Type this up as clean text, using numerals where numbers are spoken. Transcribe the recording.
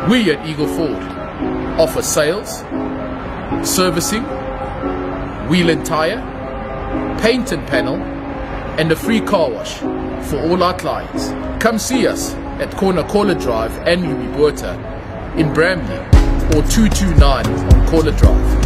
We at Eagle Ford offer sales, servicing, wheel and tire, paint and panel, and a free car wash for all our clients. Come see us at Corner Drive and Louis in Bramley, or 229 on Drive.